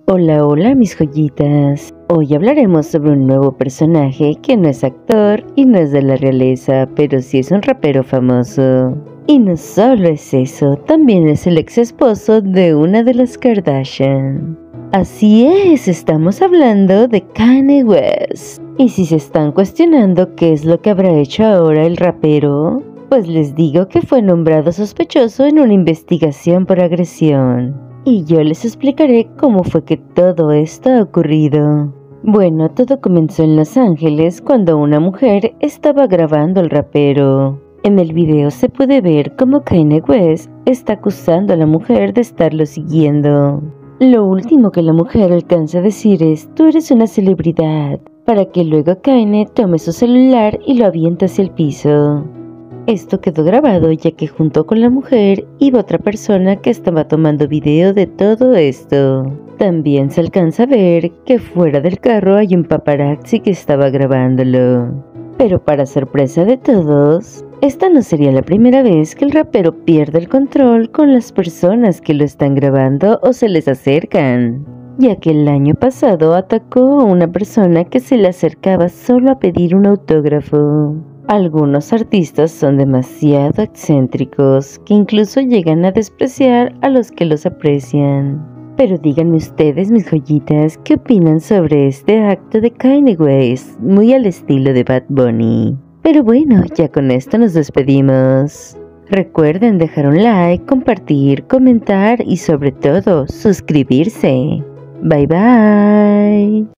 Hola, hola mis joyitas. Hoy hablaremos sobre un nuevo personaje que no es actor y no es de la realeza, pero sí es un rapero famoso. Y no solo es eso, también es el ex esposo de una de las Kardashian. Así es, estamos hablando de Kanye West. Y si se están cuestionando qué es lo que habrá hecho ahora el rapero, pues les digo que fue nombrado sospechoso en una investigación por agresión. Y yo les explicaré cómo fue que todo esto ha ocurrido. Bueno, todo comenzó en Los Ángeles cuando una mujer estaba grabando al rapero. En el video se puede ver cómo Kanye West está acusando a la mujer de estarlo siguiendo. Lo último que la mujer alcanza a decir es: "Tú eres una celebridad", para que luego Kanye tome su celular y lo avienta hacia el piso. Esto quedó grabado ya que junto con la mujer iba otra persona que estaba tomando video de todo esto. También se alcanza a ver que fuera del carro hay un paparazzi que estaba grabándolo. Pero para sorpresa de todos, esta no sería la primera vez que el rapero pierde el control con las personas que lo están grabando o se les acercan, ya que el año pasado atacó a una persona que se le acercaba solo a pedir un autógrafo. Algunos artistas son demasiado excéntricos que incluso llegan a despreciar a los que los aprecian. Pero díganme ustedes, mis joyitas, ¿qué opinan sobre este acto de Kanye West, muy al estilo de Bad Bunny? Pero bueno, ya con esto nos despedimos. Recuerden dejar un like, compartir, comentar y sobre todo suscribirse. Bye bye.